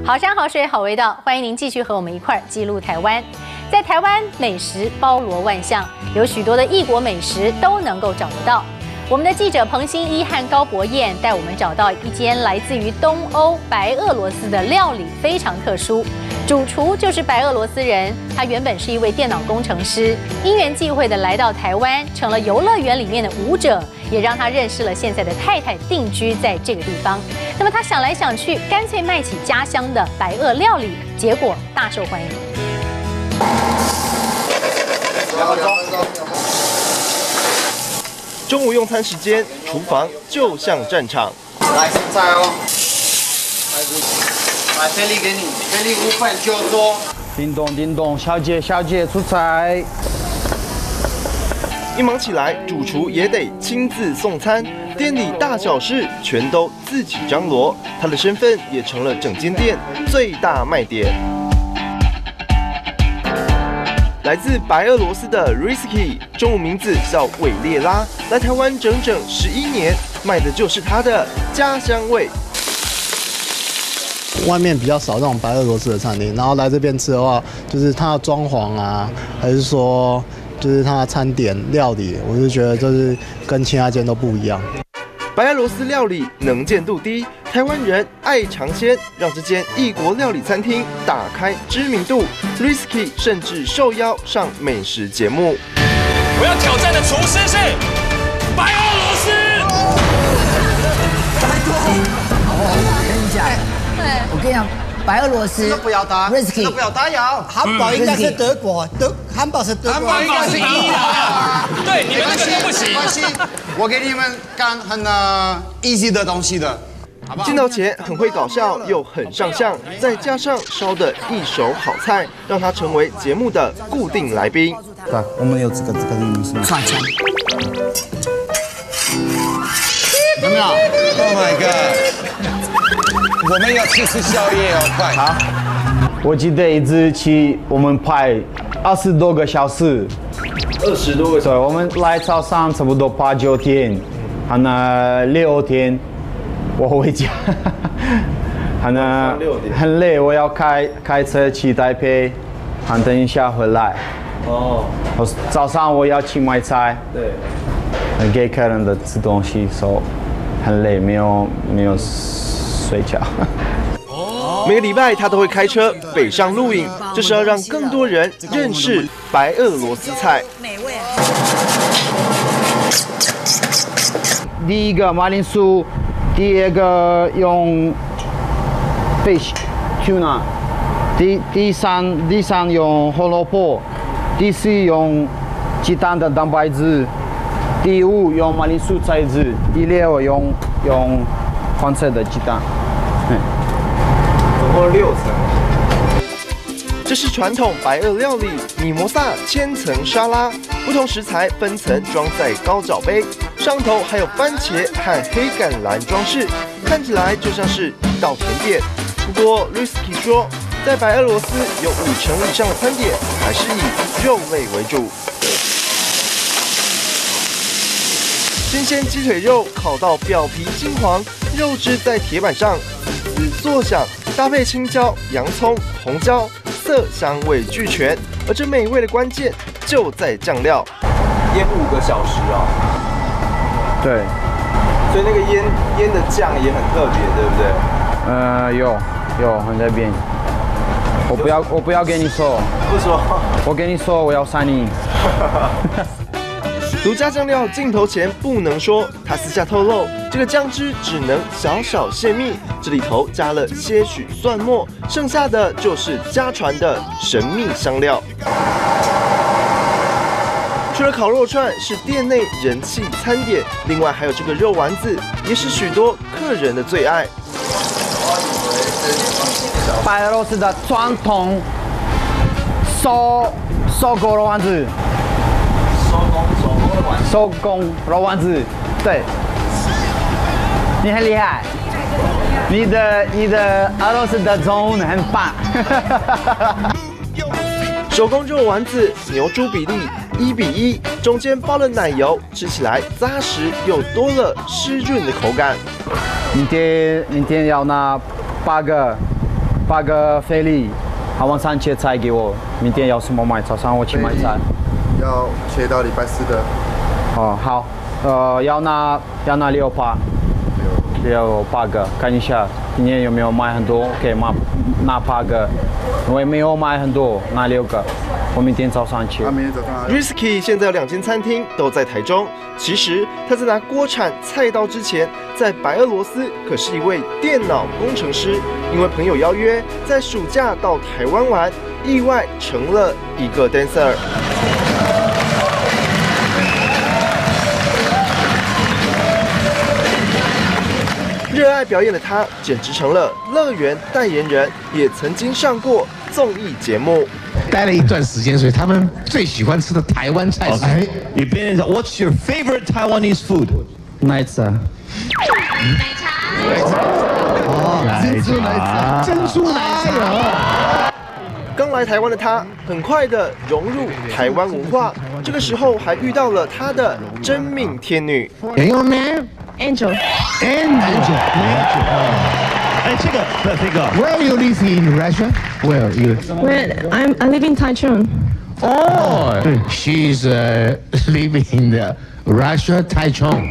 好山好水好味道，欢迎您继续和我们一块儿记录台湾。在台湾，美食包罗万象，有许多的异国美食都能够找得到。我们的记者彭新一和高博彦带我们找到一间来自于东欧白俄罗斯的料理，非常特殊。主厨就是白俄罗斯人，他原本是一位电脑工程师，因缘际会的来到台湾，成了游乐园里面的舞者，也让他认识了现在的太太，定居在这个地方。那么他想来想去，干脆卖起家乡的白俄料理，结果大受欢迎。 中午用餐时间，厨房就像战场。 来现在哦，来菲力给你，菲力5份就多。 叮咚叮咚，小姐小姐出菜。 一忙起来，主厨也得亲自送餐，店里大小事全都自己张罗，他的身份也成了整间店最大卖点。来自白俄罗斯的 Risky， 中文名字叫韦列拉，来台湾整整11年，卖的就是他的家乡味。 外面比较少那种白俄罗斯的餐厅，然后来这边吃的话，就是它的装潢啊，还是说就是它的餐点料理，我就觉得就是跟其他间都不一样。 白俄罗斯料理能见度低，台湾人爱尝鲜，让这间异国料理餐厅打开知名度。Risky 甚至受邀上美食节目。 我要挑战的厨师是白俄罗斯。 我跟你讲，白俄罗斯不要打 ，Risky 不要打扰。 汉堡应该是德国，汉堡是德国， 汉堡是伊朗。对，你们那个都不行。 没关系，我给你们干很easy 的东西的。 镜头前很会搞笑，又很上相，再加上烧的一手好菜，让他成为节目的固定来宾。 对，我们有这个串枪。 有没有 ？Oh my god！ 我们要去吃宵夜哦，快！ 好，我记得一直去我们拍20多个小时 20多个小时。 对，我们来早上差不多8、9天，还那6天。我回家，很累，我要开车去台北，等一下回来。哦，早上我要去买菜，对，给客人的吃东西，所以很累，没有睡觉。 每个礼拜他都会开车北上露营，这是要让更多人认识白俄罗斯菜。 美味啊！ 第一个马铃薯。第二个用 fish tuna， 第三用胡萝卜，第四用鸡蛋的蛋白质，第五用马铃薯菜籽，第六用黄色的鸡蛋， 总共6层。这是传统白俄料理米摩萨千层沙拉，不同食材分层装在高脚杯，上头还有番茄和黑橄榄装饰，看起来就像是一道甜点。不过 Risky 说，在白俄罗斯有50%以上的餐点还是以肉类为主。新鲜鸡腿肉烤到表皮金黄，肉汁在铁板上滋滋作响，搭配青椒、洋葱、红椒。色香味俱全，而这美味的关键就在酱料。腌5个小时哦。 对。 所以那个腌的酱也很特别，对不对？ 有很在变。我不要跟你说。 不说。 我跟你说，我要删你。 独家酱料镜头前不能说，他私下透露，这个酱汁只能小小泄密，这里头加了些许蒜末，剩下的就是家传的神秘香料。除了烤肉串是店内人气餐点，另外还有这个肉丸子，也是许多客人的最爱。 白俄罗斯的传统手工肉丸子。手工肉丸子，对，你很厉害，你的俄罗斯的中文很棒。 手工肉丸子牛猪比例1比1，中间包了奶油，吃起来扎实又多了湿润的口感。 明天要拿8个 8个菲力，还晚上切菜给我。明天要什么买？早上我去买菜。 要切到礼拜4的。 哦，好。要拿6把，8个，看一下今天有没有买很多，可以拿8个。因为没有买很多，拿6个。我明天早上去。 Risky 现在有2间餐厅都在台中。其实他在拿锅铲菜刀之前，在白俄罗斯可是一位电脑工程师。因为朋友邀约，在暑假到台湾玩，意外成了一个 dancer。热爱表演的他，简直成了乐园代言人，也曾经上过综艺节目。 待了一段时间，所以他们最喜欢吃的台湾菜是。哎，你别人 What's your favorite Taiwanese food？ 奶茶。 奶茶。哦，珍珠奶茶。珍珠奶茶。 刚来台湾的他，很快的融入台湾文化。这个时候还遇到了他的真命天女。 Your name? Angel. Angel. Hey, take a. Where you live in Russia? Where you? I live in Taichung. Oh, she's living in the Russia, Taichung.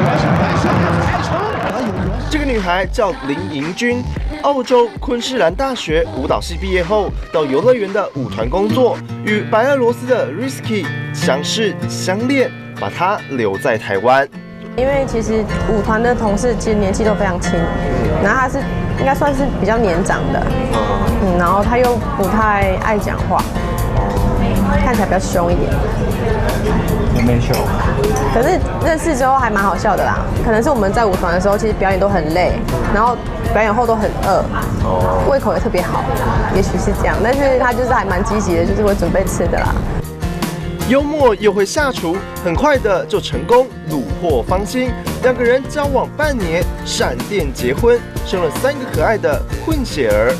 这个女孩叫林盈君，澳洲昆士兰大学舞蹈系毕业后，到游乐园的舞团工作，与白俄罗斯的 Risky 相识相恋，把她留在台湾。 因为其实舞团的同事其实年纪都非常轻，然后他是应该算是比较年长的，然后他又不太爱讲话，看起来比较凶一点。 我没凶。 可是认识之后还蛮好笑的啦，可能是我们在舞团的时候其实表演都很累，然后表演后都很饿，胃口也特别好，也许是这样。但是他就是还蛮积极的，就是会准备吃的啦。 幽默又会下厨，很快的就成功虏获芳心。2个人交往半年，闪电结婚，生了3个可爱的混血儿。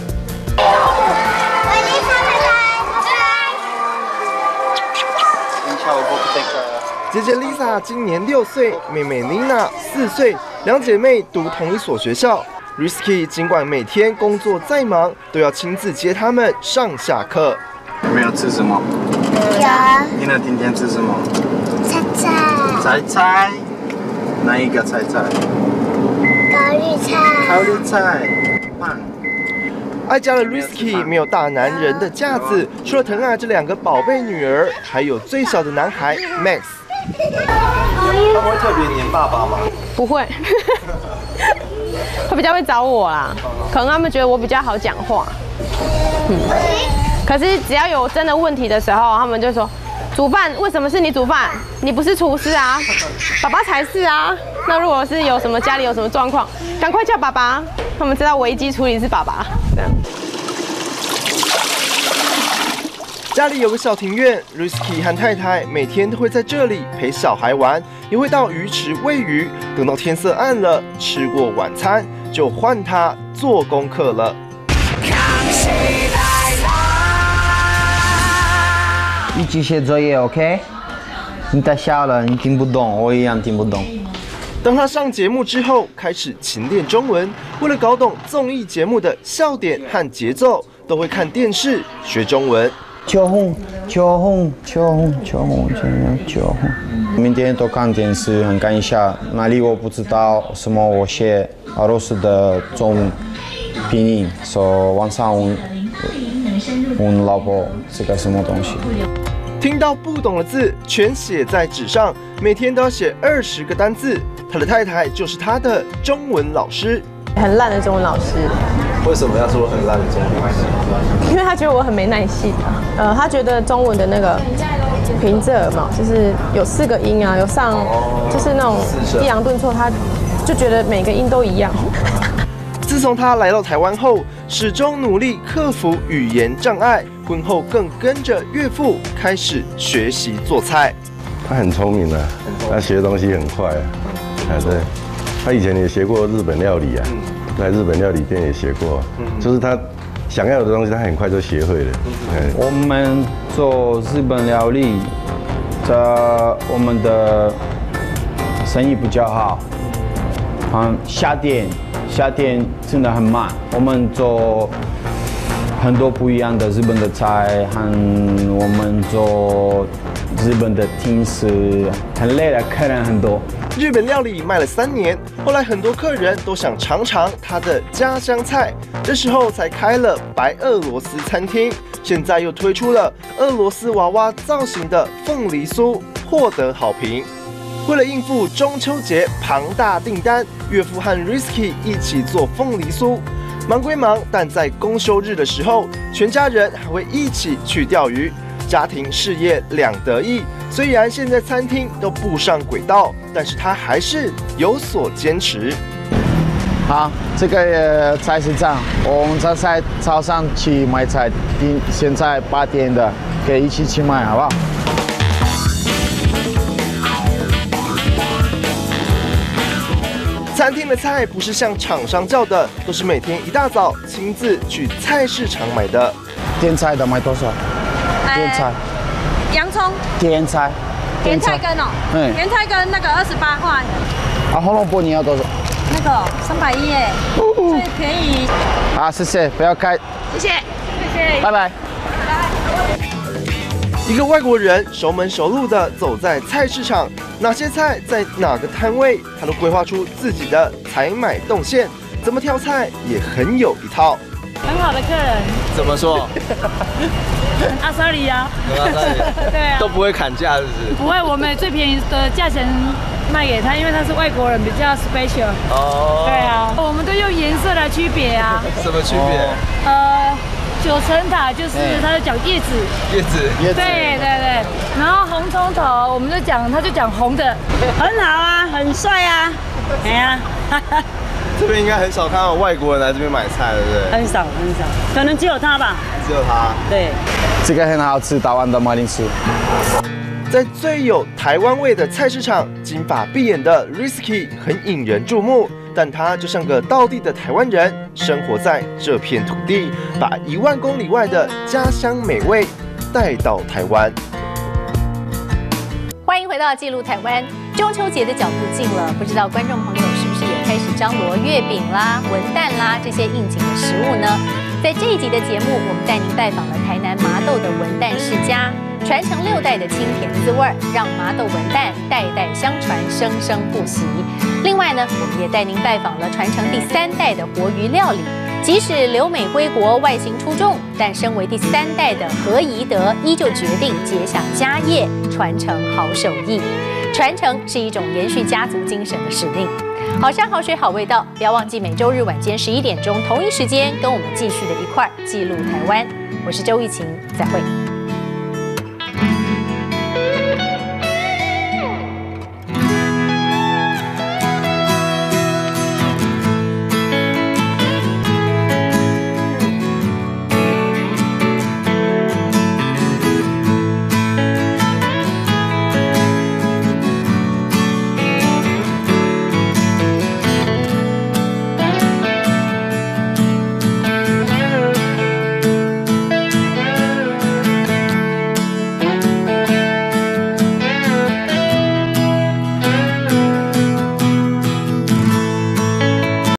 姐姐 Lisa 今年6岁，妹妹 Nina 4岁，2姐妹读同一所学校。Risky 尽管每天工作再忙，都要亲自接他们上下课。 有没有吃什么？ 有。 Nina 今天吃什么？ 菜菜。 菜菜。哪一个菜菜？ 高丽菜。 高丽菜。棒。 爱家的 Risky 没有大男人的架子，除了疼爱这2个宝贝女儿，还有最小的男孩 Max。他们会特别黏爸爸吗？ 不会，会比较会找我啦。可能他们觉得我比较好讲话。可是只要有真的问题的时候，他们就说：“煮饭为什么是你煮饭？你不是厨师啊，爸爸才是啊。”那如果是有什么家里有什么状况，赶快叫爸爸。他们知道危机处理是爸爸。这样。 家里有个小庭院 ，Risky 和太太每天都会在这里陪小孩玩，也会到鱼池喂鱼。等到天色暗了，吃过晚餐，就换他做功课了。 一起写作业 ，OK？ 你太小了，你听不懂，我一样听不懂。 当他上节目之后，开始勤练中文。为了搞懂综艺节目的笑点和节奏，都会看电视学中文。 秋红，明天都看电视，很看一下哪里我不知道什么，我写俄罗斯的中文拼音，说晚上问老婆这个什么东西。 听到不懂的字，全写在纸上，每天都要写20个单字。他的太太就是他的中文老师， 很烂的中文老师。 为什么要说很烂的中文老师？ 因为他觉得我很没耐性。他觉得中文的那个平仄有没有，就是有4个音啊，有上就是那种抑扬顿挫，他就觉得每个音都一样。 自从他来到台湾后，始终努力克服语言障碍，婚后更跟着岳父开始学习做菜。 他很聪明啊，他学东西很快啊。对，他以前也学过日本料理啊，在日本料理店也学过，就是他想要的东西，他很快就学会了。 我们做日本料理，我们的生意比较好。夏天真的很慢，我们做很多不一样的日本的菜，和我们做日本的甜食，很累的客人很多。 日本料理卖了3年，后来很多客人都想尝尝他的家乡菜，这时候才开了白俄罗斯餐厅。现在又推出了俄罗斯娃娃造型的凤梨酥，获得好评。为了应付中秋节庞大订单，岳父和 Risky 一起做凤梨酥。忙归忙，但在公休日的时候，全家人还会一起去钓鱼，家庭事业两得意。虽然现在餐厅都步上轨道，但是他还是有所坚持。 好，这个菜市场，我们在早上去买菜，现在8点的，可以一起去买，好不好？ 餐厅的菜不是像厂商叫的，都是每天一大早亲自去菜市场买的。 点菜的卖多少？点菜。 洋葱。 点菜。 甜菜根哦。 嗯。 甜菜根那个28块。 啊，红萝卜你要多少？ 那个310耶，最便宜。 好，谢谢，不要开。 谢谢，谢谢。 拜拜。 一个外国人熟门熟路的走在菜市场，哪些菜在哪个摊位，他都规划出自己的采买动线，怎么挑菜也很有一套。 很好的客人。 怎么说？ 阿莎里呀。对啊。 都不会砍价，是不是？ 不会，我们最便宜的价钱卖给他，因为他是外国人，比较 special。哦。对啊，我们都用颜色来区别啊。 什么区别？ 九层塔就是他就讲叶子， 叶子， 对对对，然后红葱头我们就讲，他就讲红的，很好啊，很帅啊，哎呀， 这边应该很少看到外国人来这边买菜，对不对？ 很少很少，可能只有他吧。 只有他。 对， 这个很好吃，台湾的马铃薯。 在最有台湾味的菜市场，金发碧眼的 Risky 很引人注目。但他就像个道地的台湾人，生活在这片土地，把1万公里外的家乡美味带到台湾。 欢迎回到记录台湾。中秋节的脚步近了，不知道观众朋友是不是也开始张罗月饼啦、文旦啦这些应景的食物呢？在这一集的节目，我们带您拜访了台南麻豆的文旦世家，传承6代的清甜滋味，让麻豆文旦代代相传，生生不息。另外呢，我们也带您拜访了传承第3代的活鱼料理。即使留美归国，外形出众，但身为第3代的何宜德依旧决定接下家业，传承好手艺。传承是一种延续家族精神的使命。好山好水好味道，不要忘记每周日晚间11点钟同一时间跟我们继续的一块记录台湾。我是周玉琴，再会。